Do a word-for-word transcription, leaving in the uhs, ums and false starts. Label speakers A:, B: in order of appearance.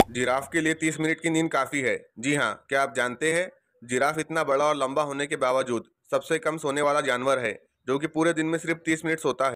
A: Giraffe के लिए तीस मिनट की नींद काफी है। जी हाँ, क्या आप जानते हैं जिराफ इतना बड़ा और लंबा होने के बावजूद सबसे कम सोने वाला जानवर है, जो कि पूरे दिन में सिर्फ तीस मिनट सोता है।